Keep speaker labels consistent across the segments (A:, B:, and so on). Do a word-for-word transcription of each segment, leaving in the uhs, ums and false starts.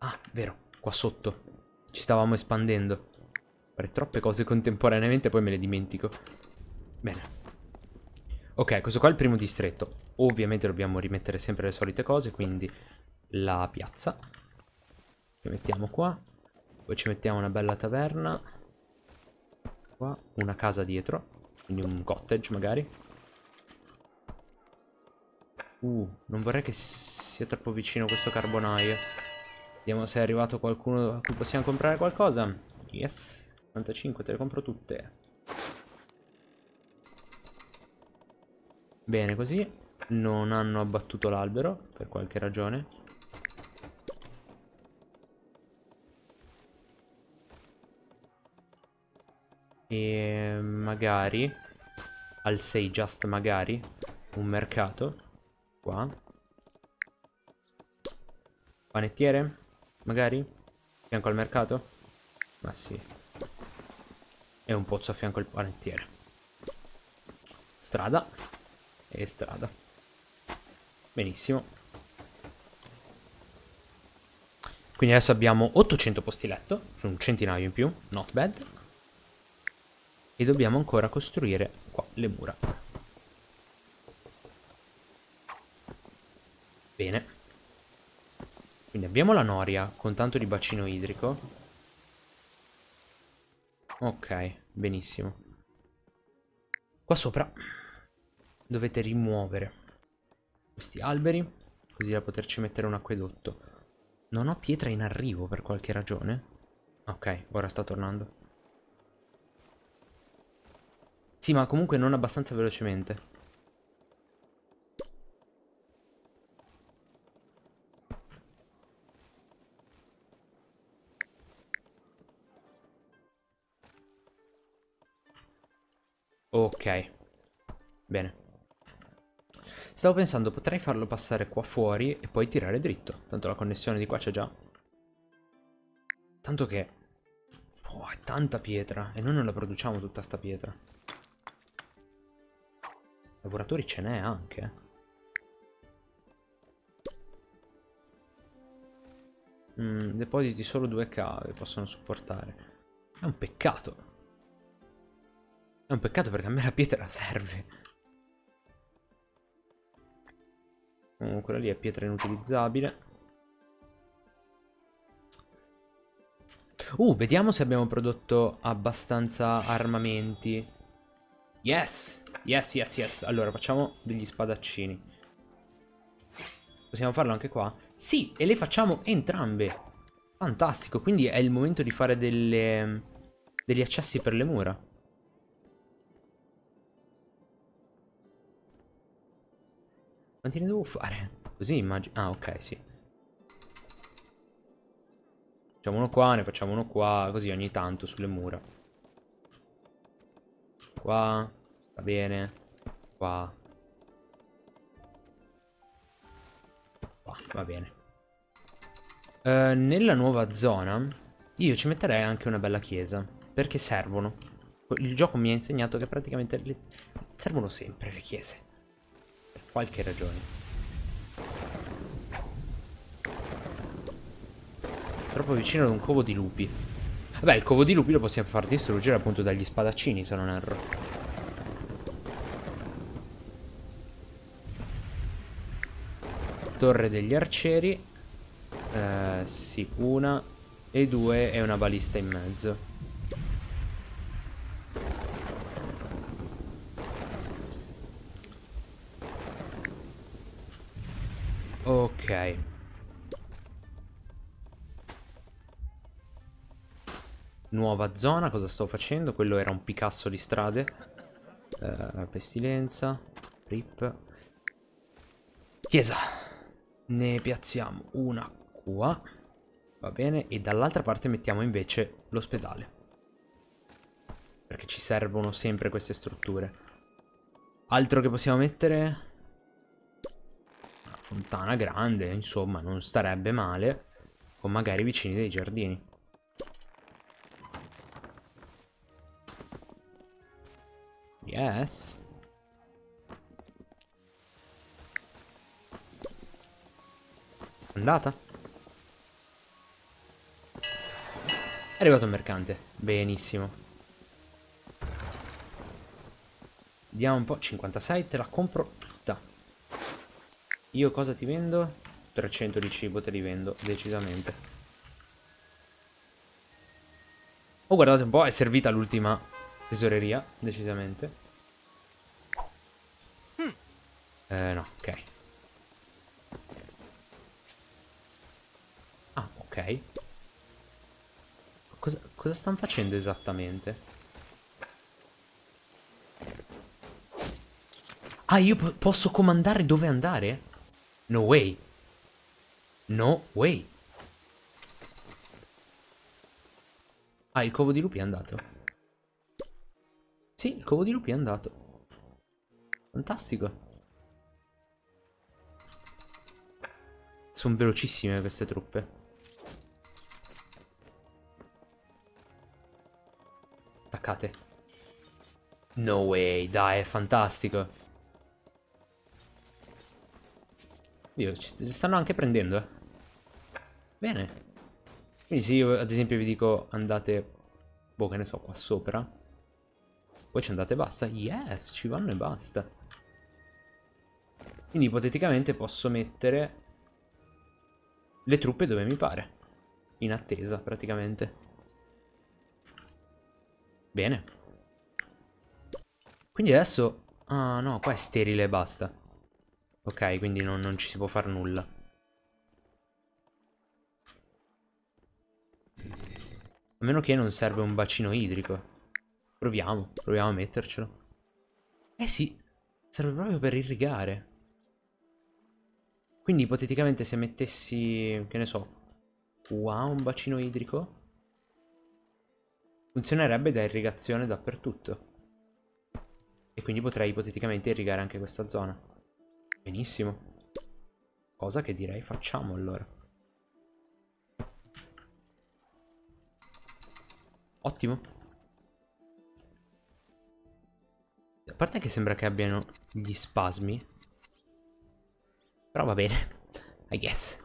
A: Ah, vero, qua sotto. Ci stavamo espandendo. Fare troppe cose contemporaneamente, poi me le dimentico. Bene. Ok, questo qua è il primo distretto. Ovviamente dobbiamo rimettere sempre le solite cose, quindi la piazza. Che mettiamo qua. Poi ci mettiamo una bella taverna. Qua, una casa dietro. Quindi un cottage magari. Uh, non vorrei che sia troppo vicino questo carbonaio. Vediamo se è arrivato qualcuno a cui possiamo comprare qualcosa. Yes, settantacinque, te le compro tutte. Bene, così non hanno abbattuto l'albero per qualche ragione. E magari, al sei just magari, un mercato. Qua. Panettiere? Magari? Fianco al mercato? Ma sì. E un pozzo a fianco al panettiere. Strada. E strada. Benissimo. Quindi adesso abbiamo ottocento posti letto. Su un centinaio in più. Not bad. E dobbiamo ancora costruire qua le mura. Bene. Quindi abbiamo la noria con tanto di bacino idrico. Ok, benissimo. Qua sopra dovete rimuovere questi alberi, così da poterci mettere un acquedotto. Non ho pietra in arrivo per qualche ragione. Ok, ora sta tornando. Sì, ma comunque non abbastanza velocemente. Ok, bene. Stavo pensando, potrei farlo passare qua fuori e poi tirare dritto. Tanto la connessione di qua c'è già. Tanto che... Oh, è tanta pietra. E noi non la produciamo tutta sta pietra. Lavoratori ce n'è anche. Mm, depositi solo due cave possono supportare. È un peccato. È un peccato perché a me la pietra serve. Oh, quella lì è pietra inutilizzabile. Uh, vediamo se abbiamo prodotto abbastanza armamenti. Yes! Yes, yes, yes. Allora, facciamo degli spadaccini. Possiamo farlo anche qua? Sì, e le facciamo entrambe. Fantastico, quindi è il momento di fare delle... degli accessi per le mura. Quanti ne devo fare? Così immagino... Ah, ok, sì. Facciamo uno qua, ne facciamo uno qua, così ogni tanto sulle mura. Qua, va bene. Qua. Qua, va bene. Uh, nella nuova zona, io ci metterei anche una bella chiesa. Perché servono. Il gioco mi ha insegnato che praticamente le... servono sempre le chiese. Per qualche ragione. Troppo vicino ad un covo di lupi. Vabbè, il covo di lupi lo possiamo far distruggere appunto dagli spadaccini, se non erro. Torre degli arcieri. Eh, sì, una e due e una balista in mezzo. Ok. Nuova zona, cosa sto facendo? Quello era un Picasso di strade. Uh, pestilenza. Rip. Chiesa. Ne piazziamo una qua. Va bene. E dall'altra parte mettiamo invece l'ospedale. Perché ci servono sempre queste strutture. Altro che possiamo mettere? Una fontana grande, insomma, non starebbe male. Con magari vicini dei giardini. Yes. Andata. È arrivato un mercante. Benissimo. Vediamo un po'. cinquantasei, te la compro tutta. Io cosa ti vendo? trecento di cibo te li vendo, decisamente. Oh, guardate un po', è servita l'ultima tesoreria, decisamente. Eh, no, ok. Ah, ok. Cosa, cosa stanno facendo esattamente? Ah, io po- posso comandare dove andare? No way. No way. Ah, il covo di lupi è andato. Sì, il covo di lupi è andato. Fantastico. Sono velocissime queste truppe. Attaccate. No way, dai, è fantastico. Dio, ci stanno anche prendendo, eh. Bene. Quindi se io ad esempio vi dico andate, boh, che ne so, qua sopra. Poi ci andate e basta. Yes, ci vanno e basta. Quindi ipoteticamente posso mettere le truppe dove mi pare. In attesa, praticamente. Bene. Quindi adesso... Ah, no, qua è sterile e basta. Ok, quindi non, non ci si può fare nulla. A meno che non serve un bacino idrico. Proviamo, proviamo a mettercelo. Eh sì, serve proprio per irrigare. Quindi ipoteticamente se mettessi, che ne so, qua un bacino idrico, funzionerebbe da irrigazione dappertutto. E quindi potrei ipoteticamente irrigare anche questa zona. Benissimo. Cosa che direi facciamo allora. Ottimo. A parte che sembra che abbiano gli spasmi. Però va bene. I guess.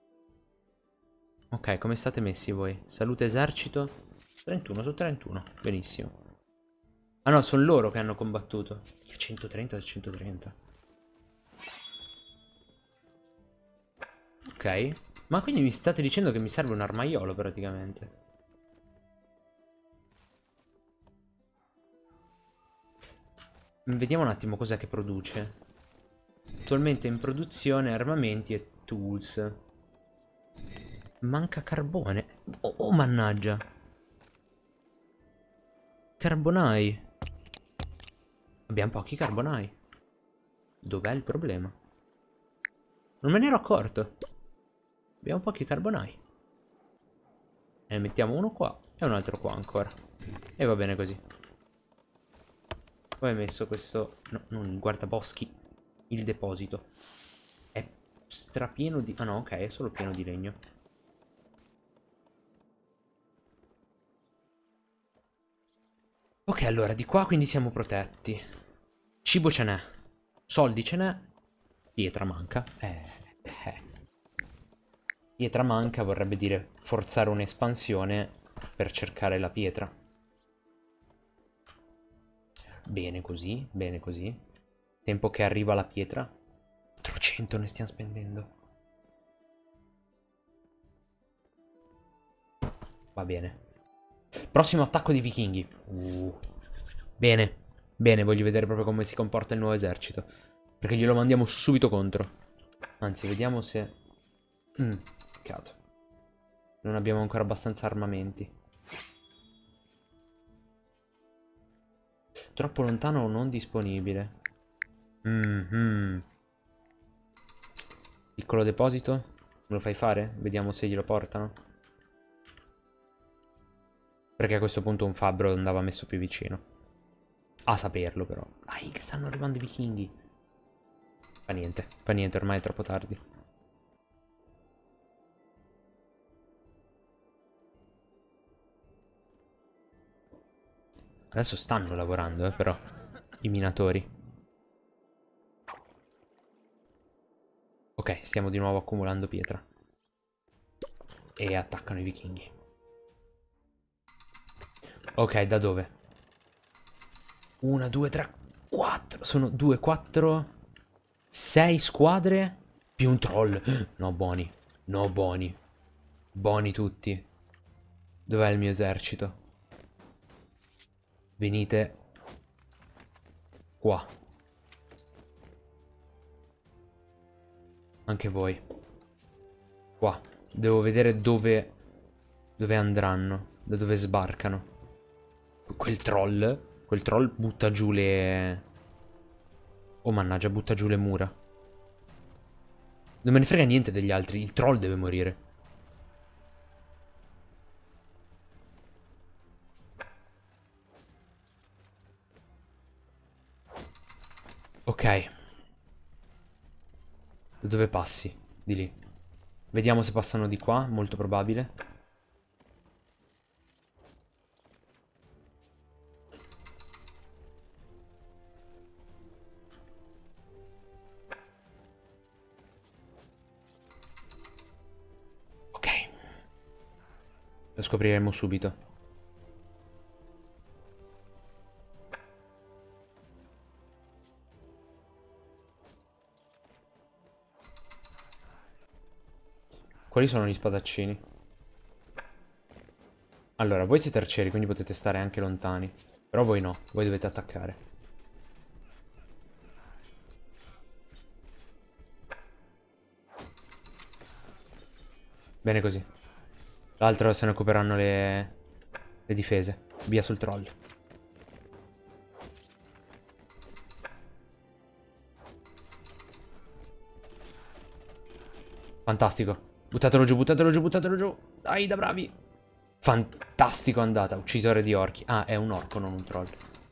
A: Ok, come state messi voi? Salute esercito. trentuno su trentuno. Benissimo. Ah no, sono loro che hanno combattuto. centotrenta su centotrenta. Ok. Ma quindi mi state dicendo che mi serve un armaiolo praticamente. Vediamo un attimo cos'è che produce. Attualmente in produzione armamenti e tools. Manca carbone. Oh, oh mannaggia. Carbonai. Abbiamo pochi carbonai. Dov'è il problema? Non me ne ero accorto. Abbiamo pochi carbonai. E ne mettiamo uno qua e un altro qua ancora. E va bene così. Poi ho messo questo... No, non il guardaboschi. Il deposito. È strapieno di... Ah no, ok, è solo pieno di legno. Ok, allora, di qua quindi siamo protetti. Cibo ce n'è. Soldi ce n'è. Pietra manca. Eh, eh. Pietra manca vorrebbe dire forzare un'espansione per cercare la pietra. Bene così, bene così. Tempo che arriva la pietra. quattrocento ne stiamo spendendo. Va bene. Prossimo attacco di vichinghi. Uh. Bene. Bene, voglio vedere proprio come si comporta il nuovo esercito. Perché glielo mandiamo subito contro. Anzi, vediamo se... Mm, peccato. Non abbiamo ancora abbastanza armamenti. Troppo lontano o non disponibile. Mm-hmm. Piccolo deposito? Me lo fai fare? Vediamo se glielo portano. Perché a questo punto un fabbro andava messo più vicino. A saperlo però. Dai, che stanno arrivando i vichinghi. Fa niente, fa niente, ormai è troppo tardi. Adesso stanno lavorando, eh, però. I minatori. Ok, stiamo di nuovo accumulando pietra. E attaccano i vichinghi. Ok, da dove? Una, due, tre, quattro. Sono due, quattro, sei squadre più un troll. No, buoni. No, buoni. Buoni tutti. Dov'è il mio esercito? Venite qua. Anche voi. Qua. Devo vedere dove... Dove andranno. Da dove sbarcano. Quel troll. Quel troll butta giù le... Oh mannaggia, butta giù le mura. Non me ne frega niente degli altri. Il troll deve morire. Ok. Da dove passi? Di lì. Vediamo se passano di qua. Molto probabile. Ok. Lo scopriremo subito. Quali sono gli spadaccini? Allora, voi siete arcieri, quindi potete stare anche lontani. Però voi no, voi dovete attaccare. Bene così. L'altro se ne occuperanno le... le difese. Via sul troll. Fantastico. Buttatelo giù, buttatelo giù, buttatelo giù. Dai, da bravi. Fantastico andata. Uccisore di orchi. Ah, è un orco, non un troll.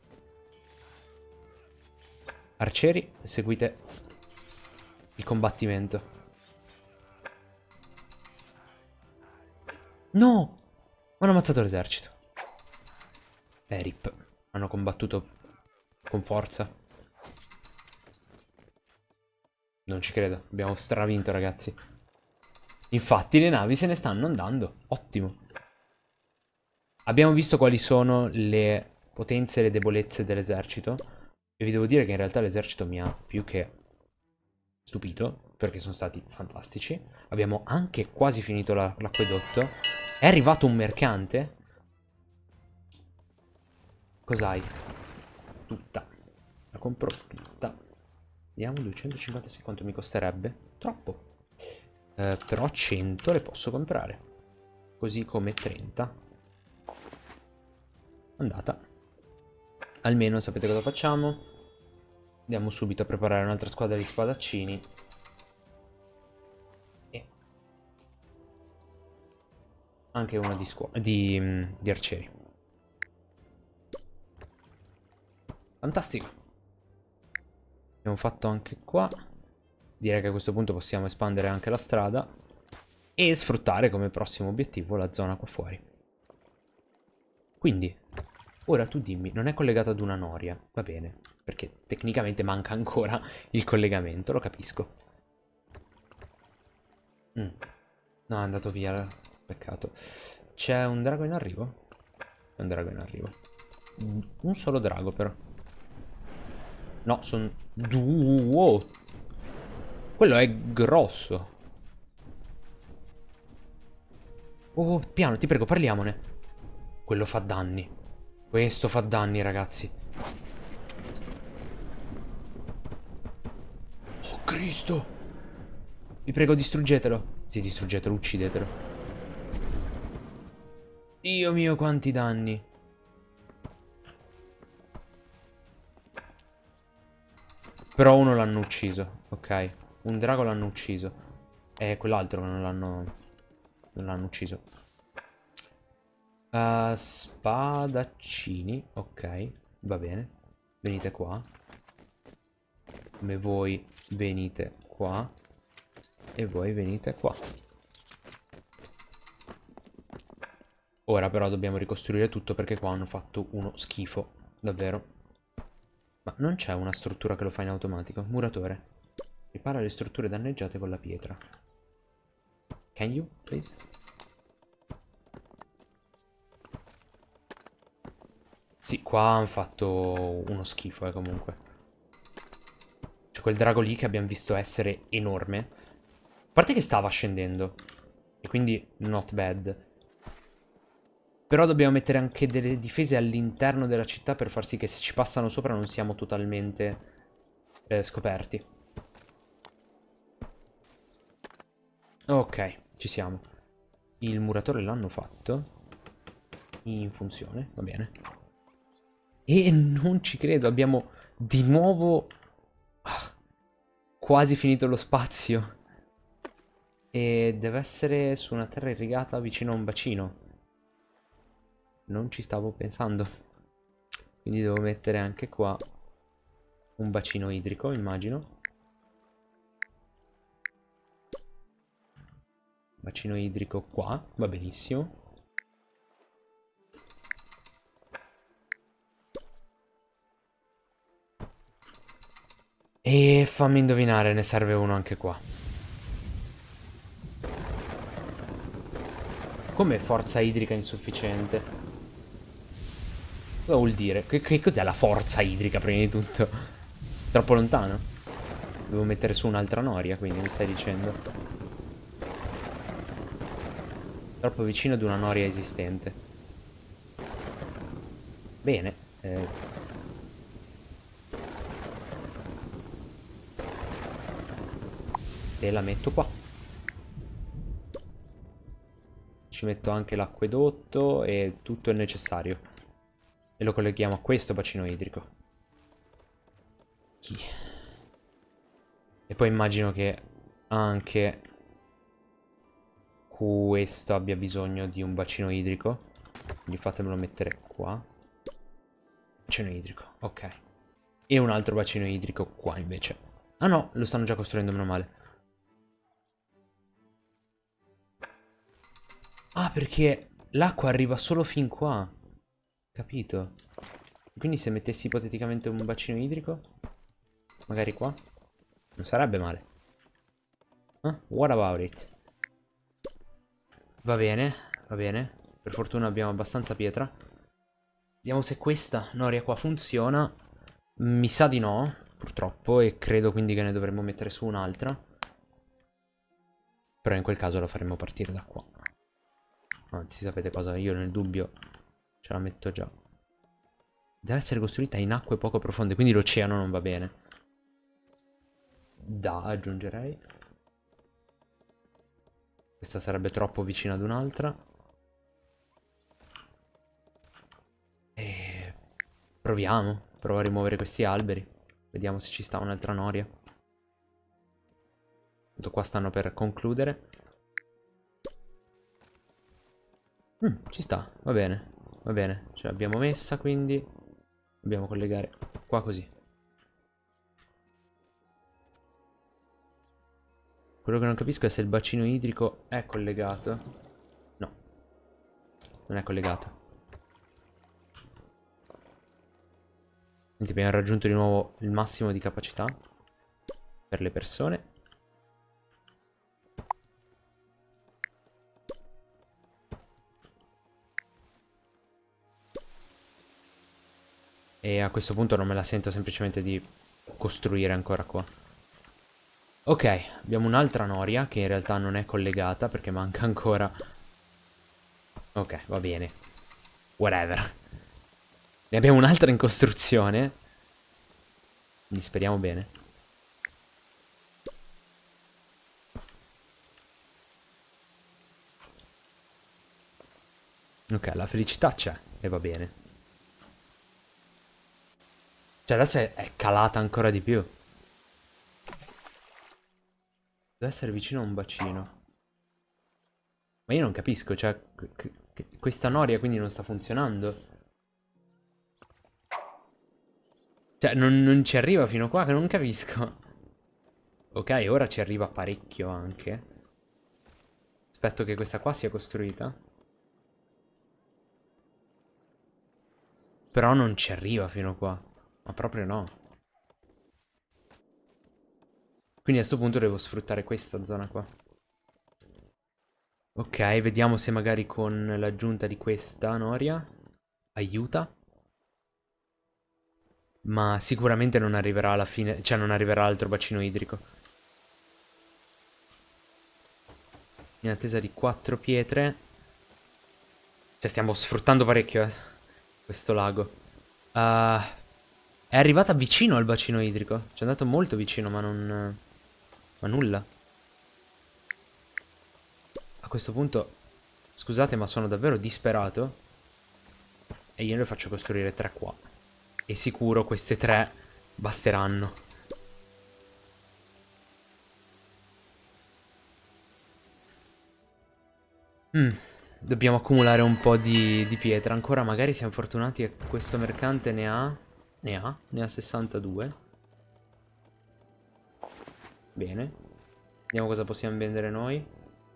A: Arcieri, seguite il combattimento. No! Hanno ammazzato l'esercito. Eh, rip. Hanno combattuto con forza. Non ci credo. Abbiamo stravinto, ragazzi. Infatti le navi se ne stanno andando. Ottimo. Abbiamo visto quali sono le potenze e le debolezze dell'esercito. E vi devo dire che in realtà l'esercito mi ha più che stupito, perché sono stati fantastici. Abbiamo anche quasi finito l'acquedotto. È arrivato un mercante. Cos'hai? Tutta. La compro tutta. Vediamo duecentocinquantasei quanto mi costerebbe. Troppo. Eh, però cento le posso comprare. Così come trenta. Andata. Almeno sapete cosa facciamo? Andiamo subito a preparare un'altra squadra di spadaccini. E anche una di, di, mm, di arcieri. Fantastico. Abbiamo fatto anche qua. Direi che a questo punto possiamo espandere anche la strada e sfruttare come prossimo obiettivo la zona qua fuori. Quindi, ora tu dimmi, non è collegato ad una noria, va bene, perché tecnicamente manca ancora il collegamento, lo capisco. Mm. No, è andato via, peccato. C'è un drago in arrivo? C'è un drago in arrivo. Un solo drago però. No, sono due. Quello è grosso. Oh, piano, ti prego, parliamone. Quello fa danni. Questo fa danni, ragazzi. Oh, Cristo. Vi prego, distruggetelo. Sì, distruggetelo, uccidetelo. Dio mio, quanti danni. Però uno l'hanno ucciso. Ok. Un drago l'hanno ucciso. E quell'altro non l'hanno... Non l'hanno ucciso. Uh, spadaccini. Ok. Va bene. Venite qua. Come voi venite qua. E voi venite qua. Ora però dobbiamo ricostruire tutto perché qua hanno fatto uno schifo. Davvero. Ma non c'è una struttura che lo fa in automatico. Muratore. Ripara le strutture danneggiate con la pietra. Can you, please? Sì, qua hanno fatto uno schifo, eh, comunque. C'è quel drago lì che abbiamo visto essere enorme. A parte che stava scendendo. E quindi not bad. Però dobbiamo mettere anche delle difese all'interno della città per far sì che se ci passano sopra non siamo totalmente eh, scoperti. Ok, ci siamo. Il muratore l'hanno fatto. In funzione, va bene. E non ci credo, abbiamo di nuovo ah, quasi finito lo spazio. E deve essere su una terra irrigata vicino a un bacino. Non ci stavo pensando. Quindi devo mettere anche qua un bacino idrico, immagino. Bacino idrico qua, va benissimo. E fammi indovinare, ne serve uno anche qua. Come forza idrica insufficiente? Cosa vuol dire? Che, che cos'è la forza idrica, prima di tutto? Troppo lontano? Devo mettere su un'altra noria, quindi mi stai dicendo. Troppo vicino ad una noria esistente. Bene. Eh. E la metto qua. Ci metto anche l'acquedotto e tutto il necessario. E lo colleghiamo a questo bacino idrico. Chi? E poi immagino che anche questo abbia bisogno di un bacino idrico. Quindi fatemelo mettere qua. Bacino idrico, ok. E un altro bacino idrico qua invece. Ah no, lo stanno già costruendo, meno male. Ah, perché l'acqua arriva solo fin qua. Capito? Quindi se mettessi ipoteticamente un bacino idrico, magari qua, non sarebbe male. Huh? What about it? Va bene, va bene. Per fortuna abbiamo abbastanza pietra. Vediamo se questa noria qua funziona. Mi sa di no, purtroppo, e credo quindi che ne dovremmo mettere su un'altra. Però in quel caso la faremo partire da qua. Anzi, sapete cosa? Io nel dubbio ce la metto già. Deve essere costruita in acque poco profonde, quindi l'oceano non va bene. Da, aggiungerei. Questa sarebbe troppo vicina ad un'altra. E proviamo. Provo a rimuovere questi alberi. Vediamo se ci sta un'altra noria. Tanto qua stanno per concludere. Mm, ci sta, va bene. Va bene, ce l'abbiamo messa, quindi dobbiamo collegare qua così. Quello che non capisco è se il bacino idrico è collegato. No, non è collegato. Quindi abbiamo raggiunto di nuovo il massimo di capacità per le persone. E a questo punto non me la sento semplicemente di costruire ancora qua. Ok, abbiamo un'altra noria che in realtà non è collegata perché manca ancora. Ok, va bene. Whatever. Ne abbiamo un'altra in costruzione. Quindi speriamo bene. Ok, la felicità c'è e va bene. Cioè adesso è, è calata ancora di più. Deve essere vicino a un bacino. Ma io non capisco, cioè questa noria quindi non sta funzionando. Cioè non, non ci arriva fino a qua che non capisco. Ok, ora ci arriva parecchio anche. Aspetto che questa qua sia costruita. Però non ci arriva fino a qua. Ma proprio no. Quindi a questo punto devo sfruttare questa zona qua. Ok, vediamo se magari con l'aggiunta di questa noria aiuta. Ma sicuramente non arriverà alla fine, cioè non arriverà altro bacino idrico. In attesa di quattro pietre. Cioè stiamo sfruttando parecchio, eh, questo lago. Uh, è arrivata vicino al bacino idrico. Ci è andato molto vicino, ma non... Ma nulla. A questo punto, scusate, ma sono davvero disperato. E io ne faccio costruire tre qua. E sicuro queste tre basteranno. Mm, dobbiamo accumulare un po' di, di pietra. Ancora magari siamo fortunati e questo mercante ne ha... Ne ha? Ne ha sessantadue. Bene. Vediamo cosa possiamo vendere noi.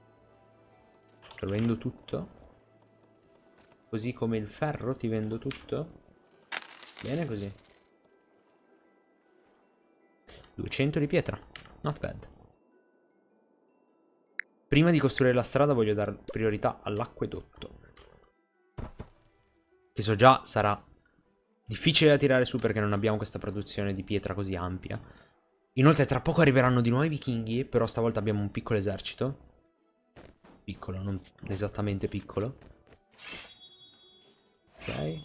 A: Lo vendo tutto. Così come il ferro ti vendo tutto. Bene così. duecento di pietra. Not bad. Prima di costruire la strada voglio dare priorità all'acquedotto. Che so già sarà difficile da tirare su perché non abbiamo questa produzione di pietra così ampia. Inoltre tra poco arriveranno di nuovo i vichinghi, però stavolta abbiamo un piccolo esercito. Piccolo, non esattamente piccolo. Ok.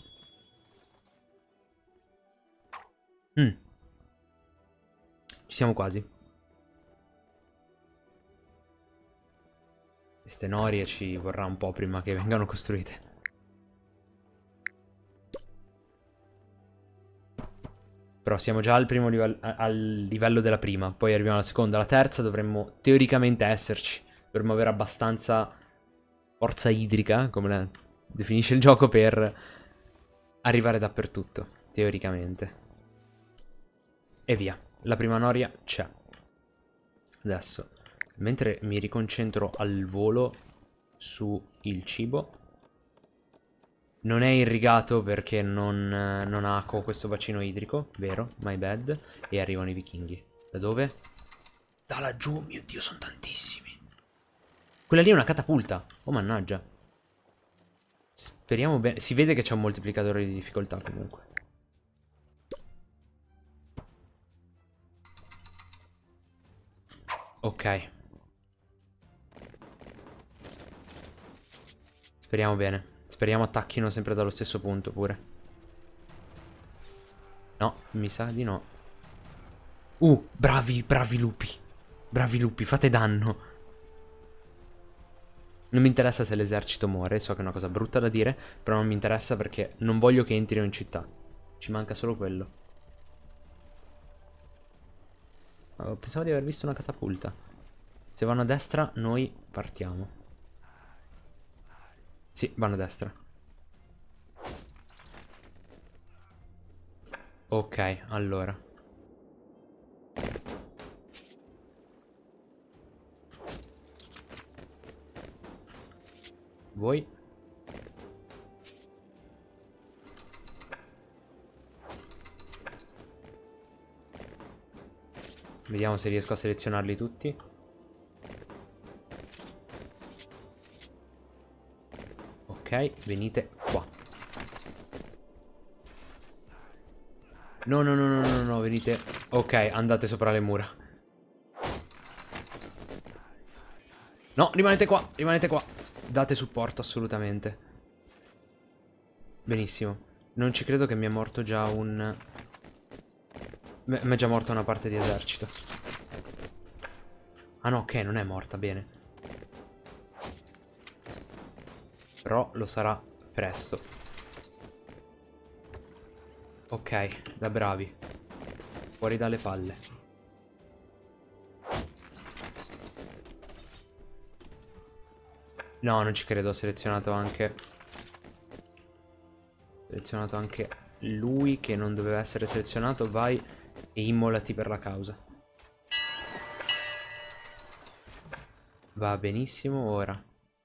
A: Mm. Ci siamo quasi. Queste norie ci vorrà un po' prima che vengano costruite. Però siamo già al primo livello, al livello della prima. Poi arriviamo alla seconda, alla terza dovremmo teoricamente esserci. Dovremmo avere abbastanza forza idrica, come la definisce il gioco, per arrivare dappertutto, teoricamente. E via, la prima noria c'è. Adesso, mentre mi riconcentro al volo su il cibo. Non è irrigato perché non, non ha questo bacino idrico, vero, my bad. E arrivano i vichinghi. Da dove? Da laggiù, mio Dio, sono tantissimi. Quella lì è una catapulta. Oh mannaggia. Speriamo bene. Si vede che c'è un moltiplicatore di difficoltà comunque. Ok. Speriamo bene. Speriamo attacchino sempre dallo stesso punto pure. No, mi sa di no. Uh, bravi, bravi lupi. Bravi lupi, fate danno. Non mi interessa se l'esercito muore, so che è una cosa brutta da dire, però non mi interessa perché non voglio che entrino in città. Ci manca solo quello. Oh, pensavo di aver visto una catapulta. Se vanno a destra, noi partiamo. Sì, vanno a destra. Ok, allora. Voi? Vediamo se riesco a selezionarli tutti. Ok, venite qua. No, no, no, no, no, no, venite. Ok, andate sopra le mura. No, rimanete qua, rimanete qua. Date supporto assolutamente. Benissimo. Non ci credo che mi è morto già un... Mi è già morta una parte di esercito. Ah no, ok, non è morta, bene. Però lo sarà presto. Ok, da bravi. Fuori dalle palle. No, non ci credo, ho selezionato anche... Ho selezionato anche lui che non doveva essere selezionato. Vai e immolati per la causa. Va benissimo, ora.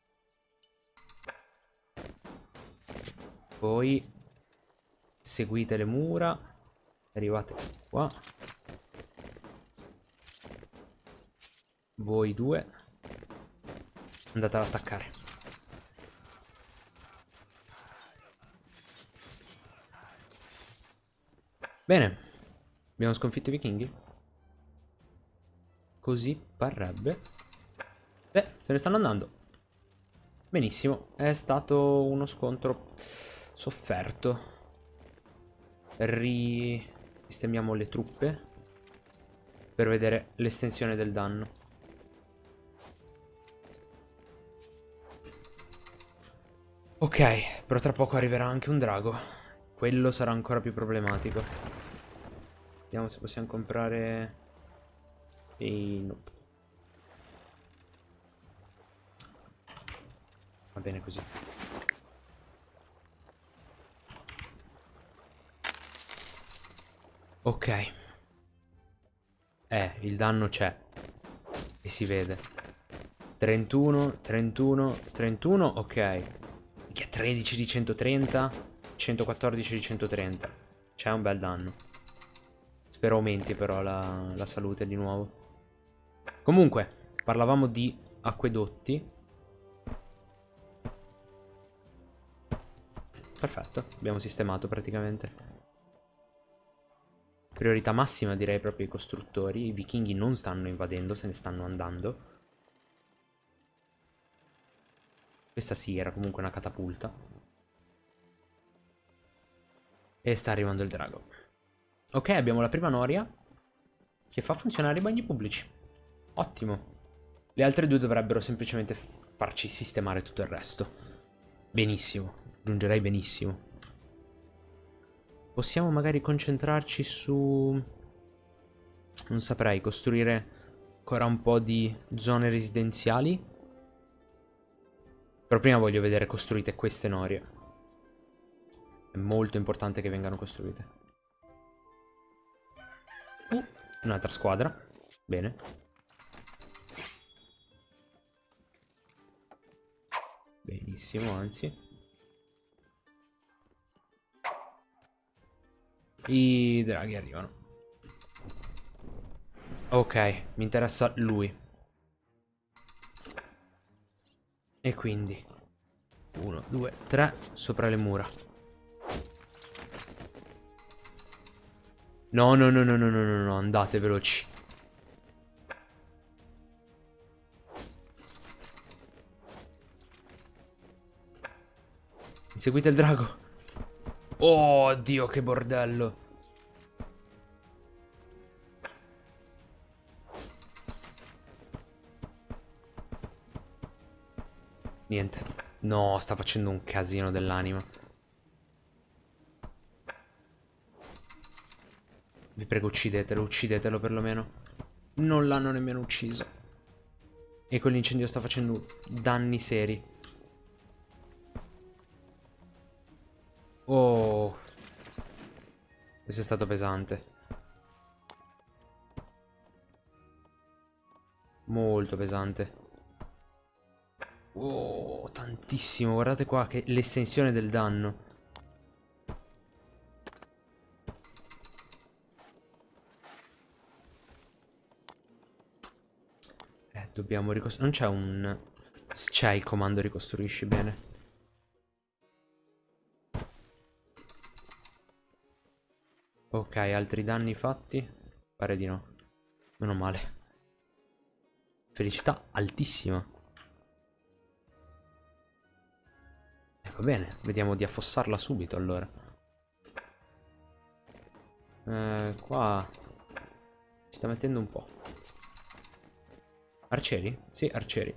A: Voi seguite le mura. Arrivate qua. Voi due andate ad attaccare. Bene. Abbiamo sconfitto i vichinghi? Così parrebbe. Beh, se ne stanno andando. Benissimo. È stato uno scontro sofferto. Risistemiamo le truppe per vedere l'estensione del danno. Ok, però tra poco arriverà anche un drago. Quello sarà ancora più problematico. Vediamo se possiamo comprare... E... Nope. Va bene così. Ok. Eh, il danno c'è. E si vede. trentuno, trentuno, trentuno, ok. Che è tredici di centotrenta, centoquattordici di centotrenta. C'è un bel danno. Spero aumenti però la, la salute di nuovo. Comunque, parlavamo di acquedotti. Perfetto, abbiamo sistemato praticamente. Priorità massima direi proprio ai costruttori. I vichinghi non stanno invadendo, se ne stanno andando. Questa sì, era comunque una catapulta. E sta arrivando il drago. Ok, abbiamo la prima noria che fa funzionare i bagni pubblici. Ottimo. Le altre due dovrebbero semplicemente farci sistemare tutto il resto. Benissimo. Giungerei benissimo. Possiamo magari concentrarci su... Non saprei, costruire ancora un po' di zone residenziali. Però prima voglio vedere costruite queste norie. È molto importante che vengano costruite. Uh, un'altra squadra. Bene. Benissimo, anzi. I draghi arrivano. Ok, mi interessa lui. E quindi uno, due, tre sopra le mura. No, no, no, no, no, no, no, no, andate veloci. Seguite il drago. Oh, Dio, che bordello. Niente. No, sta facendo un casino dell'anima. Vi prego, uccidetelo, uccidetelo perlomeno. Non l'hanno nemmeno ucciso. E quell'incendio sta facendo danni seri. Oh. Questo è stato pesante. Molto pesante. Oh, tantissimo. Guardate qua che l'estensione del danno. Eh, dobbiamo ricostruire. Non c'è un... C'è il comando ricostruisci bene. Ok, altri danni fatti? Pare di no. Meno male. Felicità altissima. Eh, va bene, vediamo di affossarla subito allora. Eh, qua si sta mettendo un po'. Arcieri? Sì, arcieri.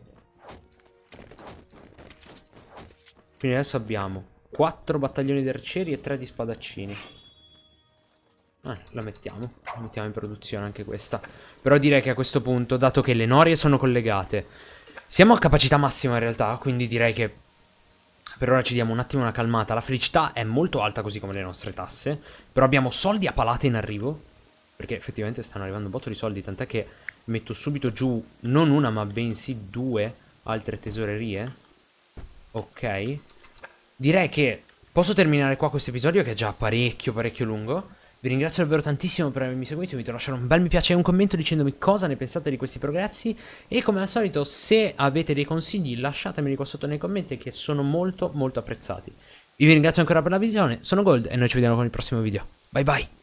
A: Quindi adesso abbiamo quattro battaglioni di arcieri e tre di spadaccini. Eh, la mettiamo. La mettiamo in produzione anche questa. Però direi che a questo punto, dato che le norie sono collegate, siamo a capacità massima in realtà, quindi direi che per ora ci diamo un attimo una calmata. La felicità è molto alta così come le nostre tasse, però abbiamo soldi a palate in arrivo, perché effettivamente stanno arrivando un botto di soldi, tant'è che metto subito giù non una ma bensì due altre tesorerie. Ok. Direi che posso terminare qua questo episodio, che è già parecchio parecchio lungo. Vi ringrazio davvero tantissimo per avermi seguito, vi invito a lasciare un bel mi piace e un commento dicendomi cosa ne pensate di questi progressi. E come al solito, se avete dei consigli lasciatemeli qua sotto nei commenti, che sono molto molto apprezzati. Vi ringrazio ancora per la visione, sono Gold e noi ci vediamo con il prossimo video. Bye bye!